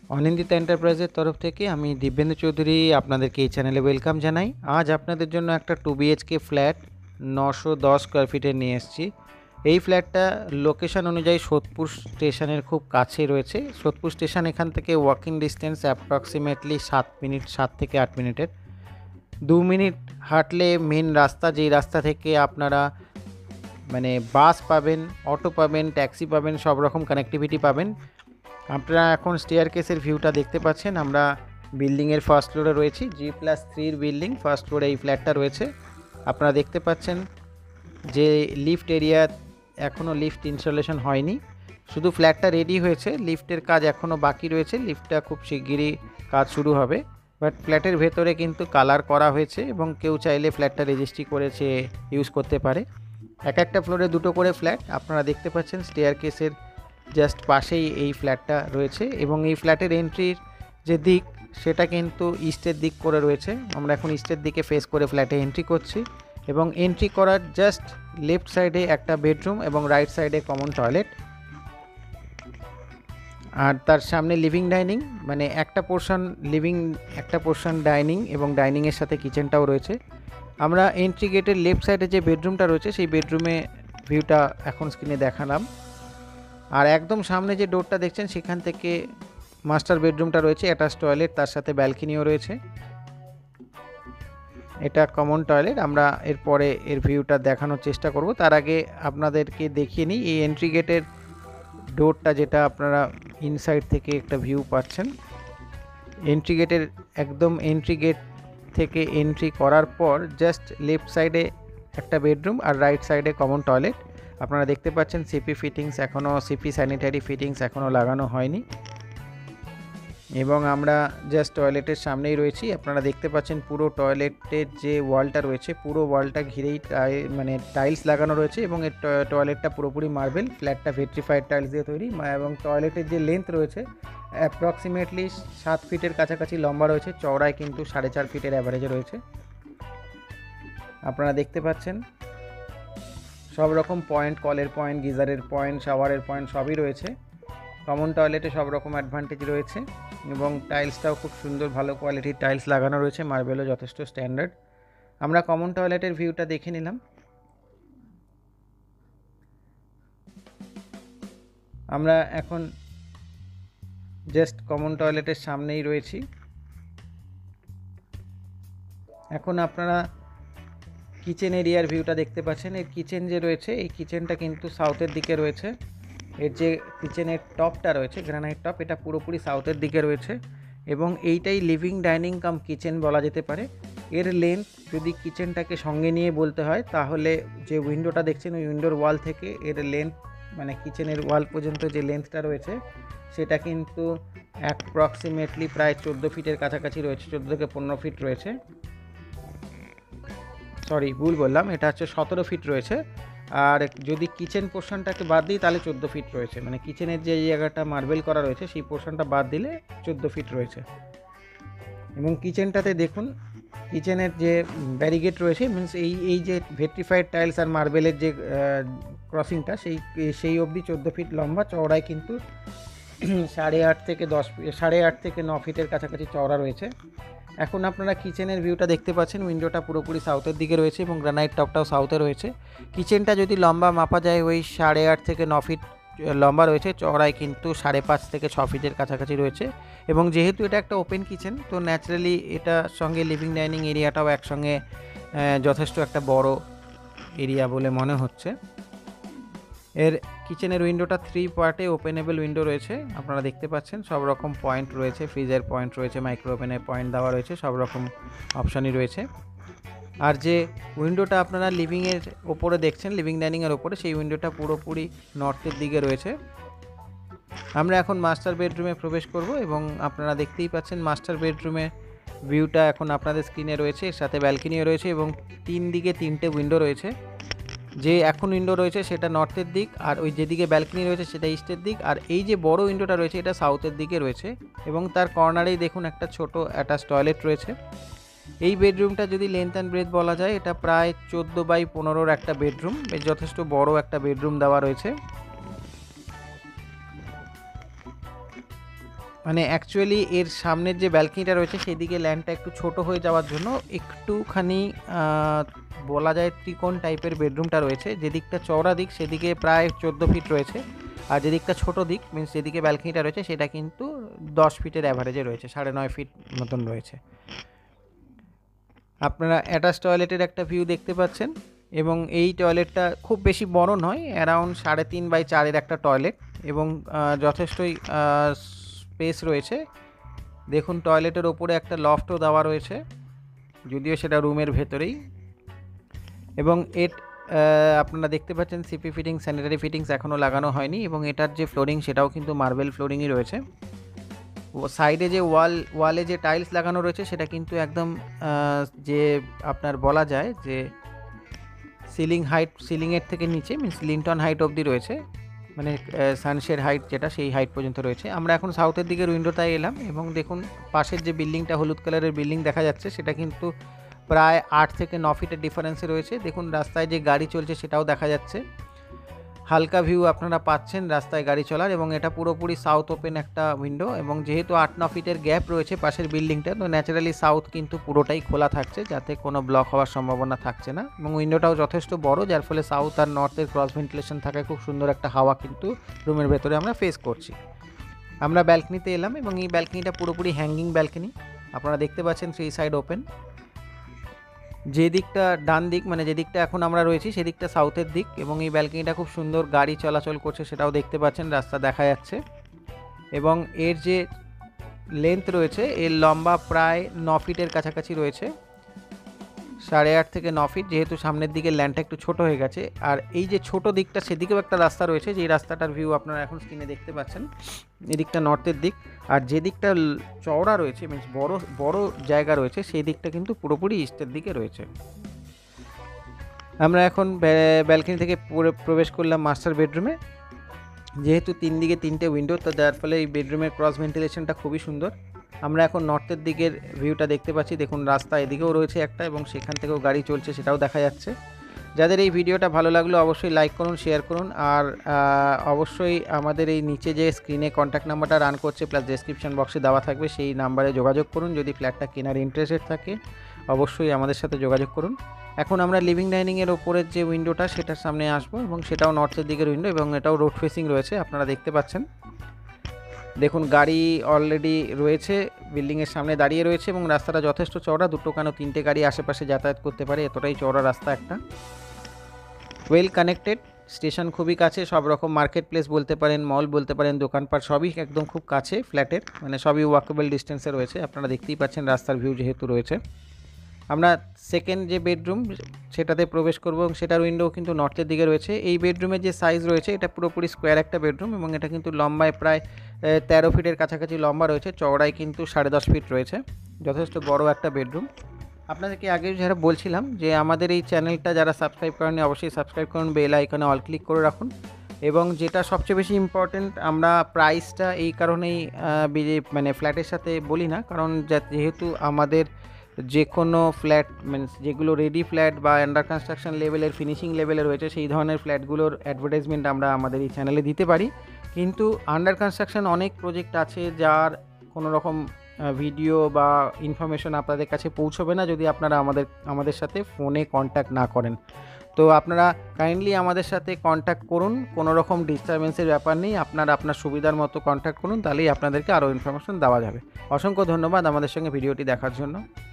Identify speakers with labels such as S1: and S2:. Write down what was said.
S1: অনিন্দিতা এন্টারপ্রাইজের তরফ থেকে আমি দিব্যেন্দু চৌধুরী আপনাদেরকে এই চ্যানেলে ওয়েলকাম জানাই। আজ আপনাদের জন্য একটা 2 BHK ফ্ল্যাট 910 স্কোয়ার ফিটের নিয়ে এসেছি। এই ফ্ল্যাটটা লোকেশন অনুযায়ী সোদপুর স্টেশনের খুব কাছে রয়েছে। সোদপুর স্টেশন এখান থেকে ওয়াকিং ডিস্টেন্স অ্যাপ্রক্সিমেটলি 7 থেকে 8 মিনিটের। 2 মিনিট হাঁটলে মেন রাস্তা, যেই রাস্তা থেকে আপনারা বাস পাবেন, অটো পাবেন, ট্যাক্সি পাবেন, সব রকম কানেক্টিভিটি পাবেন। আপনারা এখন স্টেয়ারকেসের ভিউটা দেখতে পাচ্ছেন। আমরা বিল্ডিংয়ের ফার্স্ট ফ্লোরে রয়েছি। G+3 বিল্ডিং ফার্স্ট ফ্লোরে এই ফ্ল্যাটটা রয়েছে। আপনারা দেখতে পাচ্ছেন যে লিফট এরিয়া এখনও লিফট ইনস্টলেশন হয়নি, শুধু ফ্ল্যাটটা রেডি হয়েছে। লিফটের কাজ এখনও বাকি রয়েছে, লিফটটা খুব শিগগিরই কাজ শুরু হবে। বাট ফ্ল্যাটের ভেতরে কিন্তু কালার করা হয়েছে এবং কেউ চাইলে ফ্ল্যাটটা রেজিস্ট্রি করেছে ইউজ করতে পারে। একটা ফ্লোরে দুটো করে ফ্ল্যাট আপনারা দেখতে পাচ্ছেন। স্টেয়ারকেসের জাস্ট পাশেই এই ফ্ল্যাটটা রয়েছে এবং এই ফ্ল্যাটের এন্ট্রির যে দিক সেটা কিন্তু ইস্টের দিক করে রয়েছে। আমরা এখন ইস্টের দিকে ফেস করে ফ্ল্যাটে এন্ট্রি করছি এবং এন্ট্রি করার জাস্ট লেফট সাইডে একটা বেডরুম এবং রাইট সাইডে কমন টয়লেট, আর তার সামনে লিভিং ডাইনিং, একটা পোর্শন লিভিং, একটা পোর্শন ডাইনিং এবং ডাইনিংয়ের সাথে কিচেনটাও রয়েছে। আমরা এন্ট্রি গেটের লেফট সাইডে যে বেডরুমটা রয়েছে সেই বেডরুমে ভিউটা এখন স্ক্রিনে দেখালাম। আর একদম সামনে যে ডোরটা দেখছেন সেখান থেকে মাস্টার বেডরুমটা রয়েছে, অ্যাটাচ টয়লেট, তার সাথে ব্যালকনিও রয়েছে। এটা কমন টয়লেট। আমরা এরপরে এর ভিউটা দেখানোর চেষ্টা করব। তার আগে আপনাদেরকে দেখিয়ে নিই এই এন্ট্রি গেটের ডোরটা, যেটা আপনারা ইনসাইড থেকে একটা ভিউ পাচ্ছেন। এন্ট্রি গেটের একদম এন্ট্রি গেট থেকে এন্ট্রি করার পর জাস্ট লেফট সাইডে একটা বেডরুম আর রাইট সাইডে কমন টয়লেট। আপনারা দেখতে পাচ্ছেন সিপি ফিটিংস এখনও, সিপি স্যানিটারি ফিটিংস এখনও লাগানো হয়নি এবং আমরা জাস্ট টয়লেটের সামনেই রয়েছি। আপনারা দেখতে পাচ্ছেন পুরো টয়লেটের যে ওয়ালটা রয়েছে পুরো ওয়ালটা ঘিরেই টাইলস লাগানো রয়েছে এবং এর টয়লেটটা পুরোপুরি মার্বেল। ফ্ল্যাটটা ভেট্রিফাইড টাইলস দিয়ে তৈরি এবং টয়লেটের যে লেন্থ রয়েছে অ্যাপ্রক্সিমেটলি 7 ফিটের কাছাকাছি লম্বা রয়েছে, চওড়ায় কিন্তু 4.5 ফিটের অ্যাভারেজে রয়েছে। আপনারা দেখতে পাচ্ছেন সব রকম পয়েন্ট, কলের পয়েন্ট, গিজারের পয়েন্ট, শাওয়ারের পয়েন্ট সবই রয়েছে। কমন টয়লেটে সব রকম অ্যাডভান্টেজ রয়েছে এবং টাইলসটাও খুব সুন্দর, ভালো কোয়ালিটির টাইলস লাগানো রয়েছে, মার্বেলও যথেষ্ট স্ট্যান্ডার্ড। আমরা কমন টয়লেটের ভিউটা দেখে নিলাম। আমরা এখন জাস্ট কমন টয়লেটের সামনেই রয়েছি। এখন আপনারা কিচেন এরিয়ার ভিউটা দেখতে পাচ্ছেন। এই কিচেন যে রয়েছে এই কিচেনটা কিন্তু সাউথের দিকে রয়েছে। এর যে কিচেনের টপটা রয়েছে গ্রানাইট টপ, এটা পুরোপুরি সাউথের দিকে রয়েছে এবং এইটাই লিভিং ডাইনিং কাম কিচেন বলা যেতে পারে। এর লেন্থ যদি কিচেনটাকে সঙ্গে নিয়ে বলতে হয় তাহলে যে উইন্ডোটা দেখছেন ওই উইন্ডোর ওয়াল থেকে এর লেন্থ কিচেনের ওয়াল পর্যন্ত যে লেন্থটা রয়েছে সেটা কিন্তু অ্যাপ্রক্সিমেটলি প্রায় 14 ফিটের কাছাকাছি রয়েছে, 14 থেকে 15 ফিট রয়েছে। সরি, ভুল বললাম, এটা হচ্ছে 17 ফিট রয়েছে। আর যদি কিচেন পোর্শনটাকে বাদ দিই তাহলে 14 ফিট রয়েছে, কিচেনের যে জায়গাটা মার্বেল করা রয়েছে সেই পোর্শনটা বাদ দিলে 14 ফিট রয়েছে। এবং কিচেনটাতে দেখুন কিচেনের যে ব্যারিগেট রয়েছে, মিনস এই যে ভেট্রিফাইড টাইলস আর মার্বেলের যে ক্রসিংটা সেই অবধি 14 ফিট লম্বা, চওড়ায় কিন্তু 8.5 থেকে 9 ফিটের কাছাকাছি চওড়া রয়েছে। এখন আপনারা কিচেনের ভিউটা দেখতে পাচ্ছেন। উইন্ডোটা পুরোপুরি সাউথের দিকে রয়েছে এবং গ্রানাইট টপটাও সাউথে রয়েছে। কিচেনটা যদি লম্বা মাপা যায় ওই 8.5 থেকে 9 ফিট লম্বা রয়েছে, চওড়ায় কিন্তু 5.5 থেকে 6 ফিটের কাছাকাছি রয়েছে। এবং যেহেতু এটা একটা ওপেন কিচেন তো ন্যাচারালি এটার সঙ্গে লিভিং ডাইনিং এরিয়াটাও একসঙ্গে যথেষ্ট একটা বড় এরিয়া বলে মনে হচ্ছে। এর কিচেনের উইন্ডোটা 3 পার্টে ওপেনেবল উইন্ডো রয়েছে। আপনারা দেখতে পাচ্ছেন সব রকম পয়েন্ট রয়েছে, ফ্রিজের পয়েন্ট রয়েছে, মাইক্রো ওভেনের পয়েন্ট দেওয়া রয়েছে, সব রকম অপশানই রয়েছে। আর যে উইন্ডোটা আপনারা লিভিংয়ের ওপরে দেখছেন, লিভিং ডাইনিংয়ের ওপরে, সেই উইন্ডোটা পুরোপুরি নর্থের দিকে রয়েছে। আমরা এখন মাস্টার বেডরুমে প্রবেশ করব এবং আপনারা দেখতেই পাচ্ছেন মাস্টার বেডরুমে ভিউটা এখন আপনাদের স্ক্রিনে রয়েছে। এর সাথে ব্যালকনিও রয়েছে এবং 3 দিকে 3টে উইন্ডো রয়েছে। যে এখন উইন্ডো রয়েছে সেটা নর্থের দিক, আর ওই যেদিকে ব্যালকনি রয়েছে সেটা ইস্টের দিক, আর এই যে বড় উইন্ডোটা রয়েছে এটা সাউথের দিকে রয়েছে এবং তার কর্নারেই দেখুন একটা ছোট অ্যাটাচ টয়লেট রয়েছে। এই বেডরুমটা যদি লেন্থ অ্যান্ড ব্রেথ বলা যায় এটা প্রায় 14x15 একটা বেডরুম, বেশ যথেষ্ট বড় একটা বেডরুম দেওয়া রয়েছে। মানে অ্যাকচুয়ালি এর সামনের যে ব্যালকনিটা রয়েছে সেদিকে ল্যান্ডটা একটু ছোট হয়ে যাওয়ার জন্য একটুখানি বলা যায় ত্রিকোণ টাইপের বেডরুমটা রয়েছে। যেদিকটা চওড়া দিক সেদিকে প্রায় 14 ফিট রয়েছে, আর যেদিকটা ছোট দিক মিনস যেদিকে ব্যালকনিটা রয়েছে সেটা কিন্তু 10 ফিটের অ্যাভারেজে রয়েছে, 9.5 ফিট মতন রয়েছে। আপনারা অ্যাটাচ টয়লেটের একটা ভিউ দেখতে পাচ্ছেন, এবং এই টয়লেটটা খুব বেশি বড় নয়, অ্যারাউন্ড 3.5x4 একটা টয়লেট, এবং যথেষ্টই স্পেস রয়েছে। দেখুন টয়লেটের ওপরে একটা লফটও দেওয়া রয়েছে, যদিও সেটা রুমের ভেতরেই। এবং আপনারা দেখতে পাচ্ছেন সিপি ফিটিং, স্যানিটারি ফিটিংস এখনও লাগানো হয়নি, এবং এটার যে ফ্লোরিং সেটাও কিন্তু মার্বেল ফ্লোরিংই রয়েছে। সাইডে যে ওয়ালে যে টাইলস লাগানো রয়েছে সেটা কিন্তু একদম যে আপনার বলা যায় যে সিলিংয়ের থেকে নিচে মিনস লিন্টন হাইট অবধি রয়েছে, মানে সানশেড হাইট যেটা সেই হাইট পর্যন্ত রয়েছে। আমরা এখন সাউথের দিকের উইন্ডোটায় এলাম, এবং দেখুন পাশের যে বিল্ডিংটা হলুদ কালারের বিল্ডিং দেখা যাচ্ছে সেটা কিন্তু প্রায় 8 থেকে 9 ফিটের ডিফারেন্সে রয়েছে। দেখুন রাস্তায় যে গাড়ি চলছে সেটাও দেখা যাচ্ছে, হালকা ভিউ আপনারা পাচ্ছেন রাস্তায় গাড়ি চলার, এবং এটা পুরোপুরি সাউথ ওপেন একটা উইন্ডো, এবং যেহেতু 8-9 ফিটের গ্যাপ রয়েছে পাশের বিল্ডিংটা, তো ন্যাচারালি সাউথ কিন্তু পুরোটাই খোলা থাকছে, যাতে কোনো ব্লক হওয়ার সম্ভাবনা থাকছে না, এবং উইন্ডোটাও যথেষ্ট বড়, যার ফলে সাউথ আর নর্থের ক্রস ভেন্টিলেশন থাকায় খুব সুন্দর একটা হাওয়া কিন্তু রুমের ভেতরে আমরা ফেস করছি। আমরা ব্যালকনিতে এলাম, এবং এই ব্যালকনিটা পুরোপুরি হ্যাঙ্গিং ব্যালকনি, আপনারা দেখতে পাচ্ছেন 3 সাইড ওপেন। যে দিকটা ডান দিক, মানে যে দিকটা এখন আমরা রয়েছি সেদিকটা সাউথের দিক, এবং এই ব্যালকনিটা খুব সুন্দর গাড়ি চলাচল করছে সেটাও দেখতে পাচ্ছেন, রাস্তা দেখা যাচ্ছে। এবং এর যে লেন্থ রয়েছে, এর লম্বা প্রায় 9 ফিটের কাছাকাছি রয়েছে, 8.5 থেকে 9 ফিট, যেহেতু সামনের দিকে ল্যান্ডটা একটু ছোট হয়ে গেছে। আর এই যে ছোট দিকটা সেদিকেও একটা রাস্তা রয়েছে, যেই রাস্তাটার ভিউ আপনারা এখন স্ক্রিনে দেখতে পাচ্ছেন, এদিকটা নর্থের দিক। আর যে দিকটা চওড়া রয়েছে মিনস বড় জায়গা রয়েছে, সেই দিকটা কিন্তু পুরোপুরি ইস্টের দিকে রয়েছে। আমরা এখন ব্যালকনি থেকে প্রবেশ করলাম মাস্টার বেডরুমে। যেহেতু 3 দিকে 3টে উইন্ডো, তো যার ফলে এই বেডরুমের ক্রস ভেন্টিলেশনটা খুবই সুন্দর। আমরা এখন নর্থের দিকের ভিউটা দেখতে পাচ্ছি, দেখুন রাস্তা এদিকেও রয়েছে একটা, এবং সেখান থেকেও গাড়ি চলছে সেটাও দেখা যাচ্ছে। যাদের এই ভিডিওটা ভালো লাগলো অবশ্যই লাইক করুন, শেয়ার করুন, আর অবশ্যই আমাদের এই নিচে যে স্ক্রিনে কন্ট্যাক্ট নাম্বারটা রান করছে প্লাস ডেসক্রিপশন বক্সে দেওয়া থাকবে, সেই নাম্বারে যোগাযোগ করুন। যদি ফ্ল্যাটটা কেনার ইন্টারেস্টেড থাকে অবশ্যই আমাদের সাথে যোগাযোগ করুন। এখন আমরা লিভিং ডাইনিংয়ের ওপরের যে উইন্ডোটা সেটার সামনে আসবো, এবং সেটাও নর্থের দিকের উইন্ডো, এবং এটাও রোড ফেসিং রয়েছে, আপনারা দেখতে পাচ্ছেন। দেখুন গাড়ি অলরেডি রয়েছে, বিল্ডিংয়ের সামনে দাঁড়িয়ে রয়েছে, এবং রাস্তাটা যথেষ্ট চওড়া, 2 কেন 3টে গাড়ি আশেপাশে যাতায়াত করতে পারে, এতটাই চওড়া রাস্তা একটা। ওয়েল কানেক্টেড, স্টেশন খুবই কাছে, সব রকম মার্কেট প্লেস বলতে পারেন, মল বলতে পারেন, দোকানপাট সবই একদম খুব কাছে ফ্ল্যাটের, মানে সবই ওয়াকেবল ডিস্টেন্সে রয়েছে। আপনারা দেখতেই পাচ্ছেন রাস্তার ভিউ যেহেতু রয়েছে। আমরা সেকেন্ড যে বেডরুম সেটাতে প্রবেশ করব, এবং সেটার উইন্ডো কিন্তু নর্থের দিকে রয়েছে। এই বেডরুমের যে সাইজ রয়েছে এটা পুরোপুরি স্কোয়ার একটা বেডরুম, এবং এটা কিন্তু লম্বায় প্রায় 13 ফিটের কাছাকাছি লম্বা রয়েছে, চওড়ায় কিন্তু 10.5 ফিট রয়েছে, যথেষ্ট বড় একটা বেডরুম। আপনাদেরকে আগে যারা বলছিলাম যে আমাদের এই চ্যানেলটা যারা সাবস্ক্রাইব করেননি অবশ্যই সাবস্ক্রাইব করুন, বেল আইকনে অল ক্লিক করে রাখুন। এবং যেটা সবচেয়ে বেশি ইম্পর্টেন্ট, আমরা প্রাইসটা এই কারণেই মানে ফ্ল্যাটের সাথে বলি না, কারণ যেহেতু আমাদের যে কোনো ফ্ল্যাট মিনস যেগুলো রেডি ফ্ল্যাট বা আন্ডার কনস্ট্রাকশন লেভেলের ফিনিশিং লেভেলে রয়েছে সেই ধরনের ফ্ল্যাটগুলোর অ্যাডভার্টাইজমেন্ট আমরা আমাদের এই চ্যানেলে দিতে পারি, কিন্তু আন্ডার কনস্ট্রাকশন অনেক প্রজেক্ট আছে যার কোনো রকম ভিডিও বা ইনফরমেশন আপনাদের কাছে পৌঁছবে না যদি আপনারা আমাদের সাথে ফোনে কন্ট্যাক্ট না করেন। তো আপনারা কাইন্ডলি আমাদের সাথে কন্ট্যাক্ট করুন, কোনো রকম ডিস্টারবেন্সের ব্যাপার নেই, আপনার সুবিধার মতো কন্ট্যাক্ট করুন, তাহলেই আপনাদেরকে আরও ইনফরমেশন দেওয়া যাবে। অসংখ্য ধন্যবাদ আমাদের সঙ্গে ভিডিওটি দেখার জন্য।